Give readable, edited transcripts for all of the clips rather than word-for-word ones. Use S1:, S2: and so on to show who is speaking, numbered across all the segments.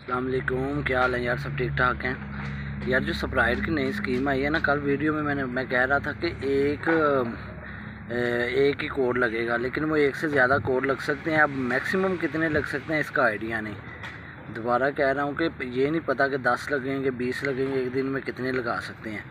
S1: अस्सलाम वालेकुम, क्या हाल है यार? सब ठीक ठाक हैं यार। जो सप्राइड की नई स्कीम आई है ना, कल वीडियो में मैं कह रहा था कि एक ही कोड लगेगा, लेकिन वो एक से ज़्यादा कोड लग सकते हैं। अब मैक्सिमम कितने लग सकते हैं इसका आइडिया नहीं। दोबारा कह रहा हूँ कि ये नहीं पता कि 10 लगेंगे 20 लगेंगे, एक दिन में कितने लगा सकते हैं।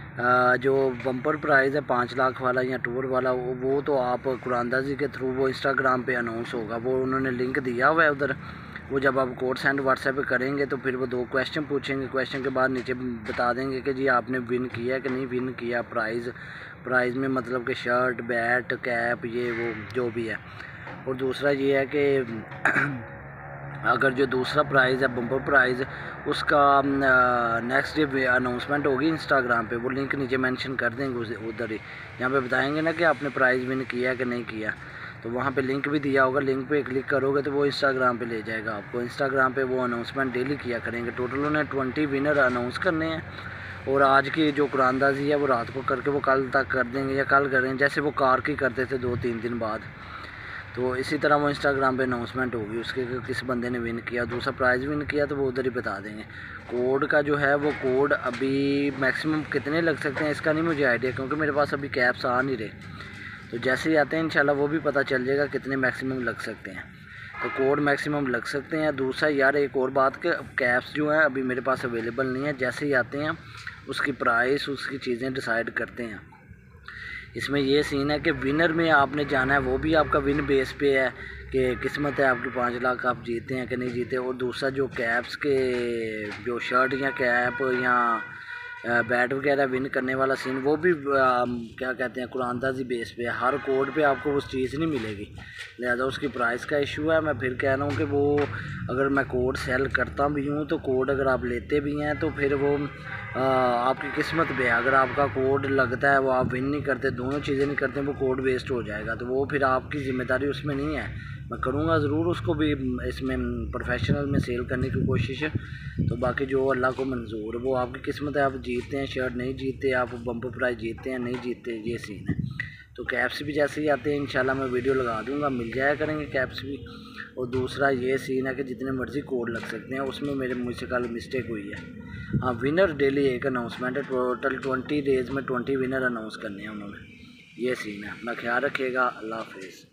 S1: जो बम्पर प्राइज़ है 5 लाख वाला या टूर वाला, वो तो आप कुरानदाजी के थ्रू वो इंस्टाग्राम पे अनाउंस होगा, वो उन्होंने लिंक दिया हुआ है उधर। वो जब आप कोड सेंड व्हाट्सएप पे करेंगे तो फिर वो 2 क्वेश्चन पूछेंगे, क्वेश्चन के बाद नीचे बता देंगे कि जी आपने विन किया है कि नहीं विन किया। प्राइज़ में मतलब कि शर्ट, बैट, कैप, ये वो जो भी है। और दूसरा ये है कि अगर जो दूसरा प्राइज़ है बम्पर प्राइज़, उसका नेक्स्ट डे अनाउंसमेंट होगी इंस्टाग्राम पे, वो लिंक नीचे मेंशन कर देंगे उधर ही। यहाँ पे बताएंगे ना कि आपने प्राइज़ विन किया कि नहीं किया, तो वहाँ पे लिंक भी दिया होगा। लिंक पे क्लिक करोगे तो वो इंस्टाग्राम पे ले जाएगा आपको। इंस्टाग्राम पे वो अनाउंसमेंट डेली किया करेंगे। टोटल उन्हें 20 विनर अनाउंस करने हैं, और आज की जो कुरानदाजी है वो रात को करके वो कल तक कर देंगे या कल करेंगे, जैसे वो कार की करते थे 2-3 दिन बाद। तो इसी तरह वो इंस्टाग्राम पे अनाउंसमेंट होगी उसके कि किस बंदे ने विन किया, दूसरा प्राइज़ विन किया, तो वो उधर ही बता देंगे। कोड का जो है वो कोड अभी मैक्सिमम कितने लग सकते हैं इसका नहीं मुझे आइडिया, क्योंकि मेरे पास अभी कैप्स आ नहीं रहे। तो जैसे ही आते हैं इंशाल्लाह वो भी पता चल जाएगा कितने मैक्सिमम लग सकते हैं। तो कोड मैक्सिमम लग सकते हैं। दूसरा यार एक और बात कि कैप्स जो हैं अभी मेरे पास अवेलेबल नहीं है। जैसे ही आते हैं उसकी प्राइस, उसकी चीज़ें डिसाइड करते हैं। इसमें ये सीन है कि विनर में आपने जाना है, वो भी आपका विन बेस पे है कि किस्मत है आपकी 5 लाख आप जीते हैं कि नहीं जीते। और दूसरा जो कैप्स के जो शर्ट या कैप या बैट वगैरह विन करने वाला सीन, वो भी क्या कहते हैं कुरानदाजी बेस पे है। हर कोड पे आपको उस चीज़ नहीं मिलेगी, लिहाजा उसकी प्राइस का इशू है। मैं फिर कह रहा हूँ कि वो अगर मैं कोड सेल करता भी हूँ तो कोड अगर आप लेते भी हैं तो फिर वो आपकी किस्मत पे है। अगर आपका कोड लगता है वो आप विन नहीं करते, दोनों चीज़ें नहीं करते, वो कोड वेस्ट हो जाएगा। तो वो फिर आपकी ज़िम्मेदारी उसमें नहीं है। मैं करूँगा ज़रूर उसको भी इसमें प्रोफेशनल में सेल करने की कोशिश। तो बाकी जो अल्लाह को मंजूर, वो आपकी किस्मत है। आप जीतते हैं शर्ट, नहीं जीतते, आप बम्पर प्राइज़ जीतते हैं, नहीं जीतते, ये सीन है। तो कैप्स भी जैसे ही आते हैं इंशाल्लाह मैं वीडियो लगा दूंगा, मिल जाया करेंगे कैप्स भी। और दूसरा ये सीन है कि जितने मर्ज़ी कोड लग सकते हैं, उसमें मुझसे कल मिस्टेक हुई है। हाँ, विनर डेली एक अनाउंसमेंट है, टोटल 20 डेज़ में 20 विनर अनाउंस करने हैं उन्होंने। ये सीन है। अपना ख्याल रखिएगा। अल्लाह हाफिज़।